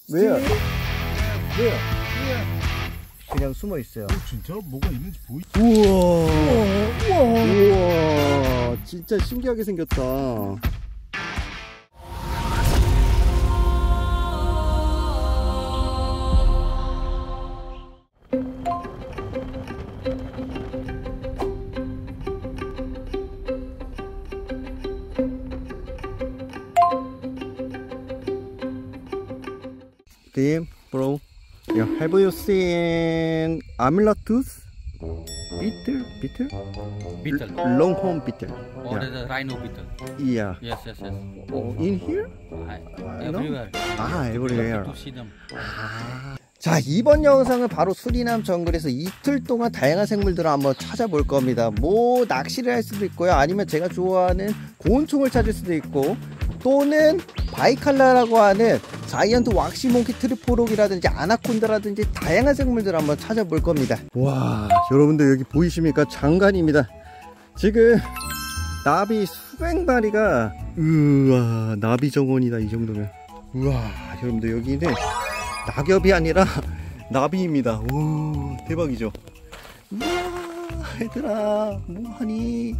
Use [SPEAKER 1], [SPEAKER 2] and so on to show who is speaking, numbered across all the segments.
[SPEAKER 1] 왜요? 왜요? 그냥 숨어 있어요.
[SPEAKER 2] 진짜 뭐가 있는지 보이지?
[SPEAKER 1] 우와. 우와. 진짜 신기하게 생겼다. Tim, bro, have you seen Amylotus? Beetle? Beetle?
[SPEAKER 3] Beetle.
[SPEAKER 1] Longhorn beetle.
[SPEAKER 3] Or the rhino beetle.
[SPEAKER 1] Yeah.
[SPEAKER 3] Yes.
[SPEAKER 1] Oh, in here?
[SPEAKER 3] Everywhere.
[SPEAKER 1] Everywhere.
[SPEAKER 3] To see them.
[SPEAKER 1] 자, 이번 영상은 바로 수리남 정글에서 이틀 동안 다양한 생물들을 한번 찾아볼 겁니다. 뭐 낚시를 할 수도 있고요, 아니면 제가 좋아하는 곤충을 찾을 수도 있고, 또는 바이칼라라고 하는 자이언트 왁시몽키 트리포록이라든지 아나콘다라든지 다양한 생물들을 한번 찾아볼 겁니다. 와, 여러분들 여기 보이십니까? 장관입니다. 지금 나비 수백 마리가, 우와, 나비 정원이다 이 정도면. 우와, 여러분들 여기는 낙엽이 아니라 나비입니다. 오, 대박이죠. 우와, 얘들아 뭐하니?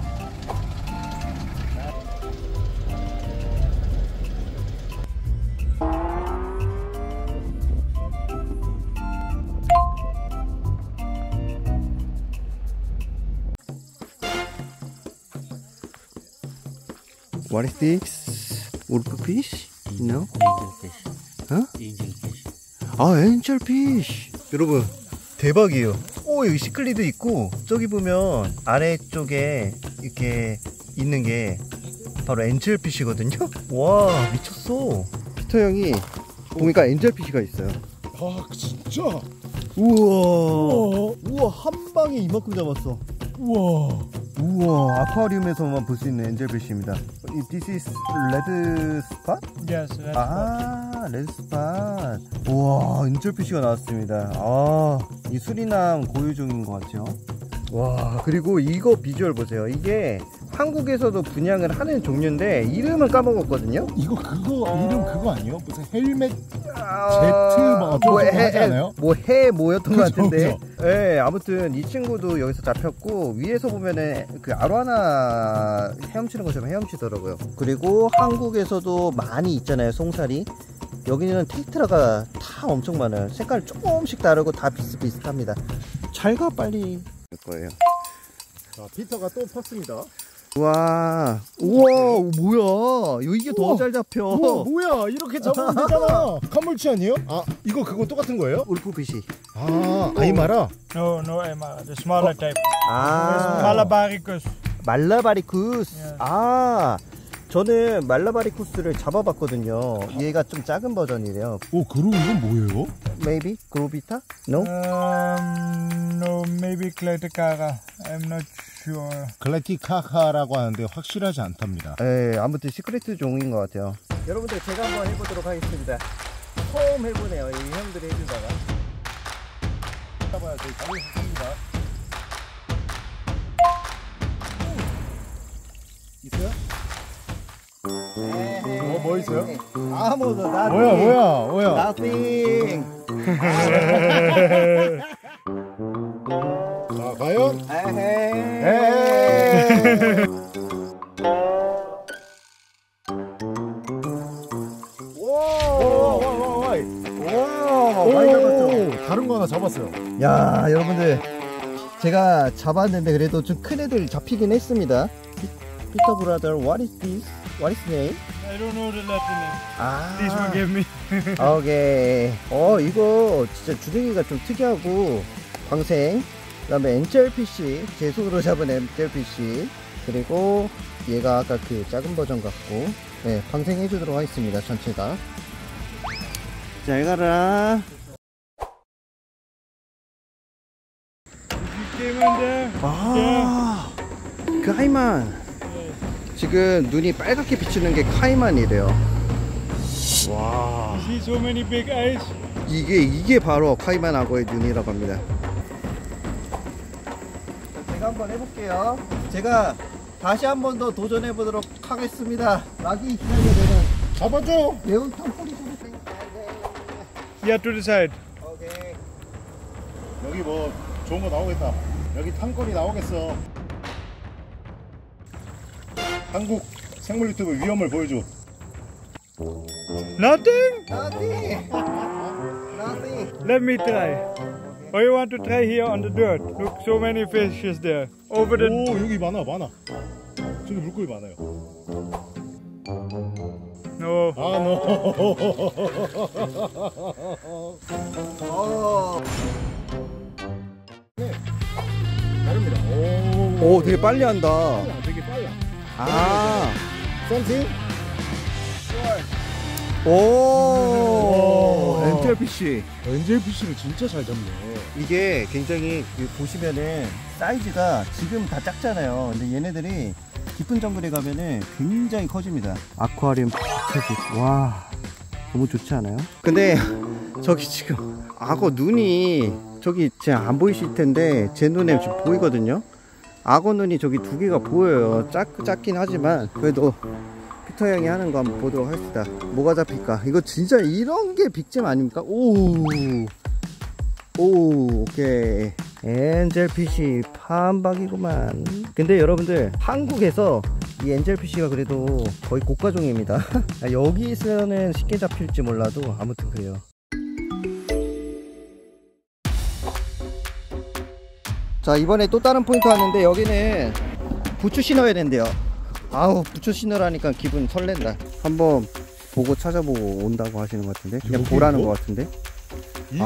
[SPEAKER 1] What is this? Wolffish? No?
[SPEAKER 3] Angelfish.
[SPEAKER 1] Huh?
[SPEAKER 3] Angelfish.
[SPEAKER 1] 아, 엔젤피쉬. 여러분 대박이에요. 오, 여기 시클리도 있고, 저기 보면 아래쪽에 이렇게 있는 게 바로 엔젤피쉬거든요. 와, 미쳤어. 피터 형이 보니까 엔젤피쉬가 있어요.
[SPEAKER 2] 아, 진짜?
[SPEAKER 1] 우와. 우와, 한 방에 이만큼 잡았어.
[SPEAKER 2] 우와.
[SPEAKER 1] 우와, 아쿠아리움에서만 볼 수 있는 엔젤피쉬입니다. This is red spot?
[SPEAKER 4] Yes, that's
[SPEAKER 1] 아, 레드 스팟. 우와, 엔젤피쉬가 나왔습니다. 아, 이 수리남 고유종인 것 같죠? 와, 그리고 이거 비주얼 보세요. 이게 한국에서도 분양을 하는 종류인데 이름은 까먹었거든요.
[SPEAKER 2] 이거 이름 그거 아니에요? 무슨 헬멧 제트 막 어쩌고
[SPEAKER 1] 뭐
[SPEAKER 2] 하지 않아요?
[SPEAKER 1] 뭐였던 것 같은데.
[SPEAKER 2] 그죠.
[SPEAKER 1] 네, 아무튼 이 친구도 여기서 잡혔고, 위에서 보면은 그 아로하나 헤엄치는 것처럼 헤엄치더라고요. 그리고 한국에서도 많이 있잖아요, 송사리. 여기는 테트라가 다 엄청 많아요. 색깔 조금씩 다르고 다 비슷비슷합니다. 잘 가, 빨리. 거예요.
[SPEAKER 2] 자, 피터가 또 팠습니다.
[SPEAKER 1] 와, 우와, 뭐야? 이게 더 잘 잡혀.
[SPEAKER 2] 우와, 뭐야? 이렇게 잡으면 되잖아. 칸물치 아니에요? 아, 이거 그거 똑같은 거예요?
[SPEAKER 1] 울프피시.
[SPEAKER 2] 아, 아이마라?
[SPEAKER 4] no Emma, the smaller type.
[SPEAKER 1] 아,
[SPEAKER 4] Malabaricus.
[SPEAKER 1] 말라바리쿠스.
[SPEAKER 4] 예.
[SPEAKER 1] 아, 저는 말라바리쿠스를 잡아봤거든요. 얘가 좀 작은 버전이래요.
[SPEAKER 2] 오, 그리고 이건 뭐예요?
[SPEAKER 1] Maybe? 그로비타? No?
[SPEAKER 4] No, maybe Cleticara. I'm not sure.
[SPEAKER 2] 글래티카카라고 하는데 확실하지 않답니다.
[SPEAKER 1] 예, 아무튼 시크릿 종인 것 같아요. 여러분들 제가 한번 해보도록 하겠습니다. 처음 해보네요, 이 형들이 해주다가.
[SPEAKER 2] 잡아야 저희 잡을 수 있습니다. 있어요? 뭐 있어요?
[SPEAKER 1] 아무도 나.
[SPEAKER 2] 뭐야?
[SPEAKER 1] Nothing.
[SPEAKER 2] 자, 과연?
[SPEAKER 1] 에헤이. 와, 많이 잡았죠?
[SPEAKER 2] 다른 거 하나 잡았어요.
[SPEAKER 1] 야, 여러분들 제가 잡았는데 그래도 좀 큰 애들 잡히긴 했습니다. 피터 브라더, what is this? What is name?
[SPEAKER 4] I don't know the Latin name.
[SPEAKER 1] 아,
[SPEAKER 4] Please forgive me.
[SPEAKER 1] 오케이. 이거 진짜 주둥이가 좀 특이하고 방생. 그 다음에 엔젤피쉬, 제 손으로 잡은 엔젤피쉬, 그리고 얘가 아까 그 작은 버전 같고, 네, 방생해 주도록 하겠습니다. 전체가 잘 가라. 아, 카이만. 지금 눈이 빨갛게 비치는 게 카이만이래요. 와,
[SPEAKER 4] You see so many big eyes.
[SPEAKER 1] 이게 바로 카이만 악어의 눈이라고 합니다. 제가 한번 해볼게요. 제가 다시 한 번 더 도전해 보도록 하겠습니다. 락이 기다려야 되는
[SPEAKER 2] 잡아줘.
[SPEAKER 1] 매운탕 뿌리 소리.
[SPEAKER 4] Yeah, to the side.
[SPEAKER 1] 오케이.
[SPEAKER 2] 여기 뭐 좋은 거 나오겠다. 여기 탕거리 나오겠어. 한국 생물 유튜브 위험을 보여줘.
[SPEAKER 4] Nothing?
[SPEAKER 1] Nothing. Nothing.
[SPEAKER 4] Let me try. Or you want to try here on the dirt? Look, so many fishes there. Over the...
[SPEAKER 2] 오 여기 많아. 저기 물고기 많아요.
[SPEAKER 4] No.
[SPEAKER 2] 아 노. 네. 다릅니다.
[SPEAKER 1] 오, 되게 빨리 한다.
[SPEAKER 2] 빨라, 되게 빨라.
[SPEAKER 1] 아.
[SPEAKER 2] 썸씽?
[SPEAKER 1] 오. 엔젤피쉬.
[SPEAKER 2] 엔젤피쉬를 진짜 잘 잡네.
[SPEAKER 1] 이게 굉장히 보시면은 사이즈가 지금 다 작잖아요. 근데 얘네들이 깊은 정글에 가면은 굉장히 커집니다. 아쿠아리움 채집. 와, 너무 좋지 않아요? 근데 저기 지금 악어 눈이 저기 제 안 보이실 텐데 제 눈에 지금 보이거든요. 악어 눈이 저기 두 개가 보여요. 작긴 하지만 그래도 피터 형이 하는 거 한번 보도록 하겠습니다. 뭐가 잡힐까? 이거 진짜 이런 게 빅잼 아닙니까? 오, 오케이. 엔젤피쉬 판박이구만. 근데 여러분들 한국에서 이 엔젤피쉬가 그래도 거의 고가종입니다. 여기서는 쉽게 잡힐지 몰라도 아무튼 그래요. 자, 이번에 또 다른 포인트 왔는데 여기는 부추 신어야 된대요. 아우, 부추 신으라니까 기분 설렌다. 한번 보고 찾아보고 온다고 하시는 것 같은데, 그냥 보라는 것 같은데.
[SPEAKER 2] 이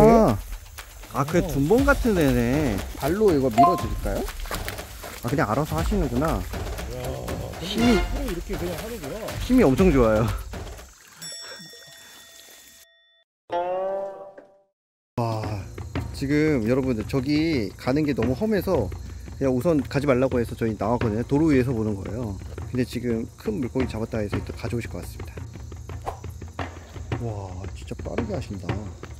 [SPEAKER 1] 그 둔봉 같은 애네. 발로 이거 밀어드릴까요? 아, 그냥 알아서 하시는구나. 힘이
[SPEAKER 2] 이렇게 그냥 하는구나.
[SPEAKER 1] 힘이 엄청 좋아요. 와, 지금 여러분들 저기 가는 게 너무 험해서 그냥 우선 가지 말라고 해서 저희 나왔거든요. 도로 위에서 보는 거예요. 근데 지금 큰 물고기 잡았다 해서 또 가져오실 것 같습니다. 와, 진짜 빠르게 하신다.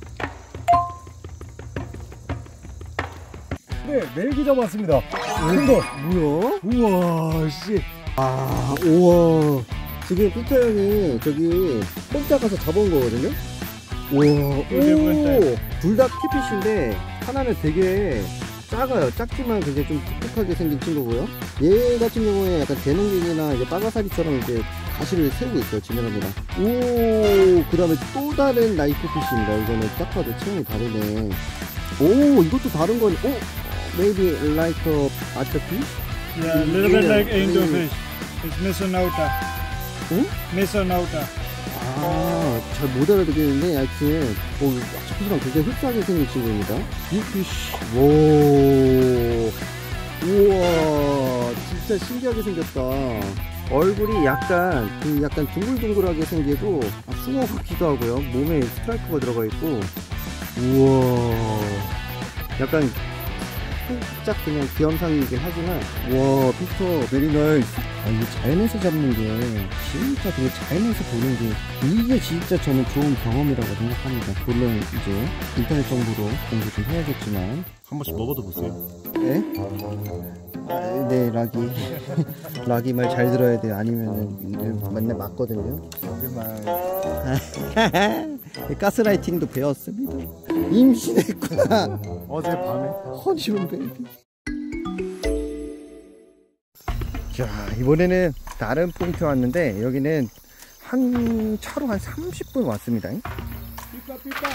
[SPEAKER 2] 네, 멜기 잡았습니다. 큰 거.
[SPEAKER 1] 뭐야?
[SPEAKER 2] 우와, 씨.
[SPEAKER 1] 아, 우와. 지금 피터 형이 저기 혼자 가서 잡아온 거거든요? 우와, 오! 둘 다 키피쉬인데, 하나는 되게 작아요. 작지만 굉장히 좀 톡톡하게 생긴 친구고요. 얘 같은 경우에 약간 대농갱이나 이제 빠가사리처럼 이제 가시를 세우고 있어요, 지느러미랑. 오, 그 다음에 또 다른 나이프 피쉬입니다. 이거는 딱 봐도 체형이 다르네. 오, 이것도 다른 거니, 오! Maybe like a archer fish?
[SPEAKER 4] Yeah, a little bit like angelfish. It's Misonauta.
[SPEAKER 1] 응?
[SPEAKER 4] Misonauta.
[SPEAKER 1] 아, 잘 못 알아듣겠는데, 하여튼, 아차피시랑 굉장히 흡사하게 생긴 친구입니다. 빅피쉬. 오, 우와, 진짜 신기하게 생겼다. 얼굴이 약간 둥글둥글하게 생기고, 숭어 같기도 하고요. 몸에 스트라이크가 들어가 있고, 우와, 약간, 살짝 그냥 귀염상이긴 하지만, 와, 피터 베리 나이스. 아, 이게 자연에서 잡는 게 진짜 되게 자연에서 보는 게 이게 진짜 저는 좋은 경험이라고 생각합니다. 물론 이제 인터넷 정보로 공부 좀 해야겠지만.
[SPEAKER 2] 한 번씩 먹어도 보세요.
[SPEAKER 1] 네? 아, 네, 락이 말 잘 들어야 돼요. 아니면은 맨날 맞거든요. 가스라이팅도 배웠습니다. 임신했구나.
[SPEAKER 2] 어젯밤에.
[SPEAKER 1] 허니문 베이비. 자, 이번에는 다른 포인트 왔는데 여기는 차로 한 30분 왔습니다.
[SPEAKER 2] 삐까.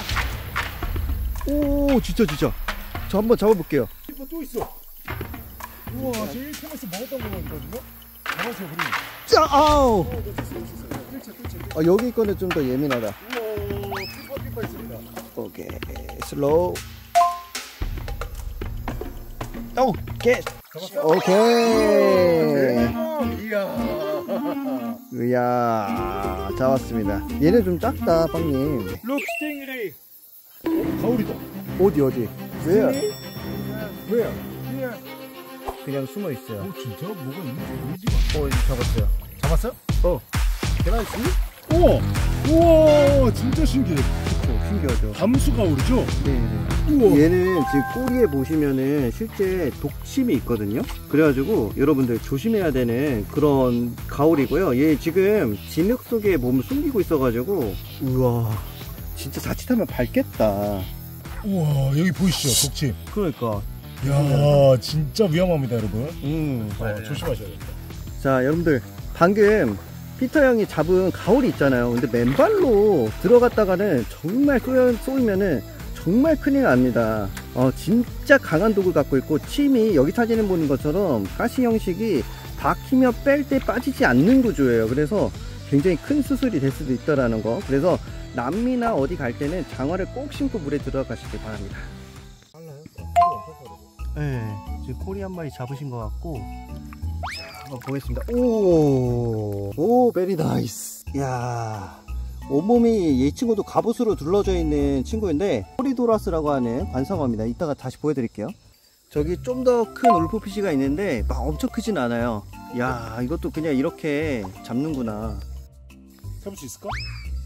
[SPEAKER 1] 오, 진짜 저 한번 잡아볼게요.
[SPEAKER 2] 삐까 또 있어. 우와, 제일 처음에서 먹었던 거거든요. 잡았어요, 우리.
[SPEAKER 1] 짜, 아우. 여기 거는 좀 더 예민하다.
[SPEAKER 2] 우와, 삐까 있습니다.
[SPEAKER 1] 오케이, 슬로우. 오케이. 이야, 잡았습니다. 얘는 좀 작다, 빵님.
[SPEAKER 4] Look, stingray.
[SPEAKER 2] 가오리다.
[SPEAKER 1] 어디? 왜요?
[SPEAKER 4] Here.
[SPEAKER 1] 그냥 숨어 있어요.
[SPEAKER 2] 진짜? 뭐가 있는지 보이지?
[SPEAKER 1] 잡았어요.
[SPEAKER 2] 잡았어요? 계란씨? 우와, 진짜 신기해.
[SPEAKER 1] 신기하죠.
[SPEAKER 2] 감수 가오리죠?
[SPEAKER 1] 네.
[SPEAKER 2] 우와.
[SPEAKER 1] 얘는 지금 꼬리에 보시면은 실제 독침이 있거든요. 그래가지고 여러분들 조심해야 되는 그런 가오리고요. 얘 지금 진흙 속에 몸을 숨기고 있어가지고, 우와, 진짜 자칫하면 밟겠다.
[SPEAKER 2] 우와, 여기 보이시죠? 독침.
[SPEAKER 1] 그러니까.
[SPEAKER 2] 야, 진짜 위험합니다, 여러분. 조심하셔야겠다.
[SPEAKER 1] 자, 여러분들 방금 피터 형이 잡은 가오리 있잖아요. 근데 맨발로 들어갔다가는 정말 쏘이면은 정말 큰일 납니다. 진짜 강한 독을 갖고 있고, 침이 여기 사진을 보는 것처럼 가시 형식이 박히며 뺄 때 빠지지 않는 구조예요. 그래서 굉장히 큰 수술이 될 수도 있다라는 거. 그래서 남미나 어디 갈 때는 장화를 꼭 신고 물에 들어가시길 바랍니다.
[SPEAKER 2] 빨라요? 엄청 빠르죠.
[SPEAKER 1] 네, 지금 코리 한 마리 잡으신 것 같고, 자, 한번 보겠습니다. 오, 베리 나이스. 야, 온몸이 이 친구도 갑옷으로 둘러져 있는 친구인데, 코리도라스라고 하는 관상어입니다. 이따가 다시 보여드릴게요. 저기 좀 더 큰 울프피쉬가 있는데 막 엄청 크진 않아요. 야, 이것도 그냥 이렇게 잡는구나.
[SPEAKER 2] 잡을 수 있을까?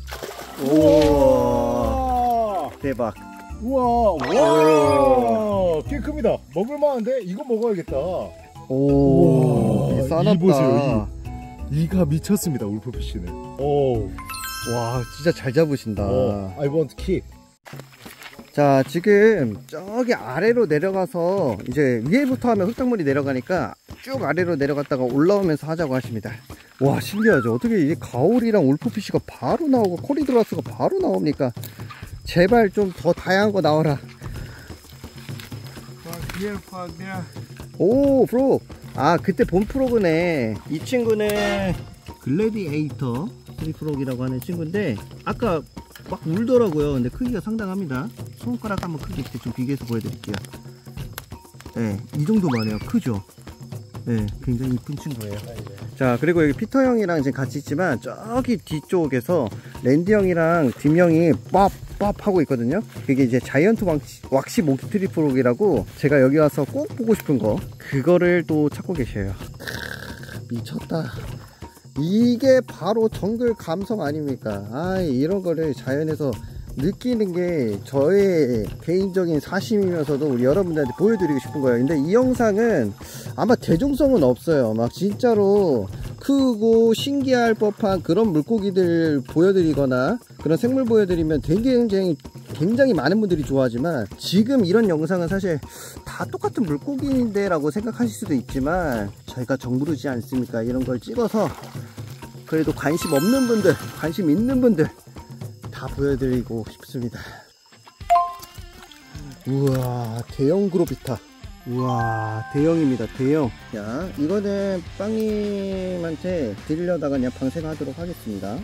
[SPEAKER 1] 오, 대박.
[SPEAKER 2] 우와, 와, 꽤 큽니다. 먹을만한데? 이거 먹어야겠다.
[SPEAKER 1] 오, 싸납다.
[SPEAKER 2] 이 보세요, 이가 미쳤습니다, 울프피쉬는. 오,
[SPEAKER 1] 와, 진짜 잘 잡으신다.
[SPEAKER 2] I want keep.
[SPEAKER 1] 자, 지금 저기 아래로 내려가서 이제 위에부터 하면 흙탕물이 내려가니까 쭉 아래로 내려갔다가 올라오면서 하자고 하십니다. 와, 신기하죠? 어떻게 이 가오리랑 울프피쉬가 바로 나오고 코리도라스가 바로 나옵니까? 제발 좀 더 다양한 거 나와라. 오, 프로. 아, 그때 본 프로그네. 이 친구는 글래디에이터 트리프록이라고 하는 친구인데, 아까 막 울더라고요. 근데 크기가 상당합니다. 손가락 한번 크기 이렇게 좀 비교해서 보여드릴게요. 네, 이 정도만 해요. 크죠? 네, 굉장히 이쁜 친구예요. 자, 그리고 여기 피터 형이랑 지금 같이 있지만, 저기 뒤쪽에서 랜디 형이랑 딤 형이 ป๊ป๊ 하고 있거든요. 그게 이제 자이언트 왁시 모기 트리프록이라고, 제가 여기 와서 꼭 보고 싶은 거, 그거를 또 찾고 계셔요. 미쳤다. 이게 바로 정글 감성 아닙니까? 아, 이런 거를 자연에서 느끼는 게 저의 개인적인 사심이면서도 우리 여러분들한테 보여드리고 싶은 거예요. 근데 이 영상은 아마 대중성은 없어요. 막 진짜로 크고 신기할 법한 그런 물고기들 보여드리거나 그런 생물 보여드리면 굉장히 많은 분들이 좋아하지만, 지금 이런 영상은 사실 다 똑같은 물고기인데 라고 생각하실 수도 있지만, 저희가 정부르지 않습니까? 이런 걸 찍어서 그래도 관심 없는 분들, 관심 있는 분들 다 보여드리고 싶습니다. 우와, 대형 그로비타. 우와, 대형입니다. 대형. 자, 이거는 빵님한테 드리려다가 그냥 방생하도록 하겠습니다.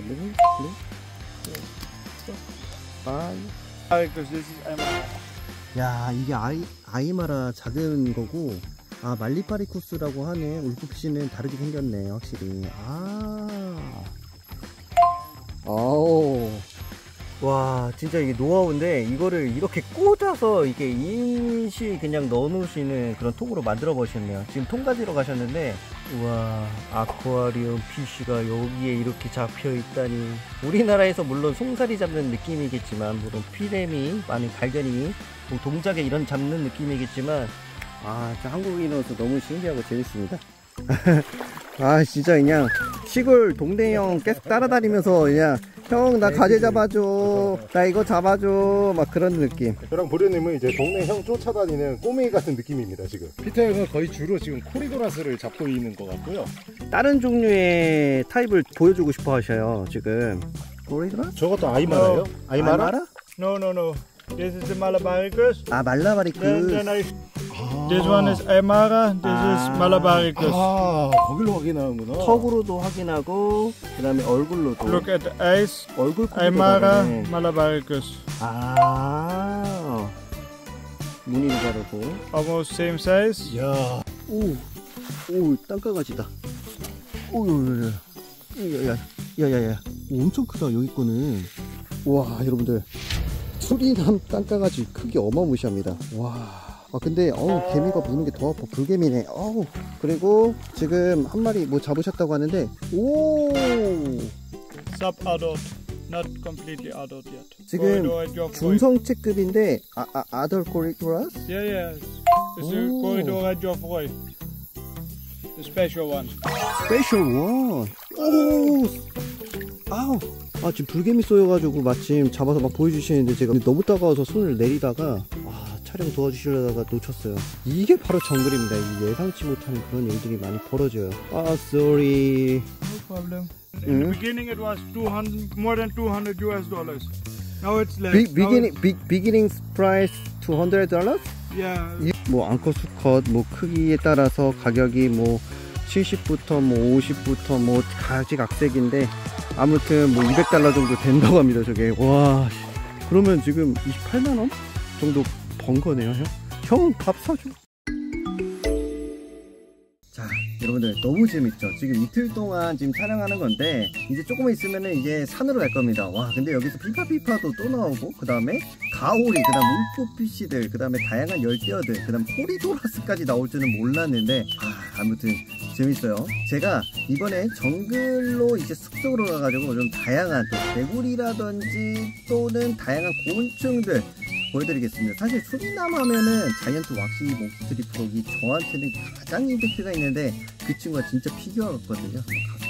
[SPEAKER 1] 야, 이게 아이마라 작은 거고, 아, 말리파리쿠스라고 하는 울프피쉬는 다르게 생겼네, 확실히. 아우. 와, 진짜 이게 노하우인데, 이거를 이렇게 꽂아서 이게 임시 그냥 넣어 놓으시는 그런 통으로 만들어 보셨네요. 지금 통 가지러 가셨는데, 우와, 아쿠아리움 피쉬가 여기에 이렇게 잡혀 있다니. 우리나라에서 물론 송사리 잡는 느낌이겠지만, 물론 피레미, 많은 갈견이, 뭐 동작에 이런 잡는 느낌이겠지만, 아, 진짜 한국인으로서 너무 신기하고 재밌습니다. 아, 진짜 그냥 시골 동네 형 계속 따라다니면서 그냥, 형, 나 가재 잡아줘, 나 이거 잡아줘, 막 그런 느낌.
[SPEAKER 2] 저랑 보려님은 이제 동네 형 쫓아다니는 꼬맹이 같은 느낌입니다, 지금. 피터 형은 거의 주로 지금 코리도라스를 잡고 있는 것 같고요.
[SPEAKER 1] 다른 종류의 타입을 보여주고 싶어 하셔요, 지금. 코리도라스?
[SPEAKER 2] 저것도 아이마라예요?
[SPEAKER 1] 아이마라?
[SPEAKER 4] No. This is the Malabaricus.
[SPEAKER 1] 아, 말라바리쿠스.
[SPEAKER 4] This one is Aymara. This is Malabaricus.
[SPEAKER 2] 아, 거길로 확인하는구나.
[SPEAKER 1] 턱으로도 확인하고, 그 다음에 얼굴로도.
[SPEAKER 4] Look at the eyes.
[SPEAKER 1] 얼굴 크기도
[SPEAKER 4] Aymara,
[SPEAKER 1] 다르네.
[SPEAKER 4] Malabaricus.
[SPEAKER 1] 아, 무늬도 다르고.
[SPEAKER 4] Almost same size.
[SPEAKER 2] 야,
[SPEAKER 1] 오, 땅강아지다. 야야야야야야야, 엄청 크다. 여기 거는. 와, 여러분들, 수리남 땅강아지 크기 어마무시합니다. 와. 아, 근데 개미가 무는 게 더 아파. 불개미네. 그리고 지금 한 마리 뭐 잡으셨다고 하는데, 오,
[SPEAKER 4] Sub-adult. Not completely adult yet.
[SPEAKER 1] 지금
[SPEAKER 4] Corridor Geoffroy.
[SPEAKER 1] 중성체급인데 아덜 코리도라스?
[SPEAKER 4] Yeah. This is
[SPEAKER 1] Oh.
[SPEAKER 4] Corridor Geoffroy. The special one.
[SPEAKER 1] 스페셜 원. 오, 아우, 아 지금 불개미 쏘여가지고 마침 잡아서 막 보여주시는데 제가 너무 따가워서 손을 내리다가 촬영 도와주시려다가 놓쳤어요. 이게 바로 정글입니다. 이 예상치 못하는 그런 일들이 많이 벌어져요. sorry.
[SPEAKER 4] No problem. In the beginning it was 200, more than $200 US. Now it's less.
[SPEAKER 1] beginning price $200?
[SPEAKER 4] Yeah.
[SPEAKER 1] 뭐 앙컷, 수컷, 뭐 크기에 따라서 가격이 뭐 70부터 뭐 50부터 뭐 가지각색인데 아무튼 뭐 $200 정도 된다고 합니다. 저게. 와, 그러면 지금 28만원 정도 번 거네요. 형 밥 사줘. 자, 여러분들 너무 재밌죠? 지금 이틀 동안 지금 촬영하는 건데 이제 조금만 있으면은 이제 산으로 갈 겁니다. 와, 근데 여기서 피파피파도 또 나오고 그 다음에 가오리, 그 다음 울프피쉬들, 그 다음에 다양한 열대어들, 그 다음 코리도라스까지 나올 줄은 몰랐는데 아무튼 재밌어요. 제가 이번에 정글로 이제 숲속으로 가가지고 좀 다양한 또 개구리라든지 또는 다양한 곤충들 보여드리겠습니다. 사실 수리남 하면은 자이언트 왁시 몬스트리 프로기 저한테는 가장 임팩트가 있는데 그 친구가 진짜 피규어 같거든요.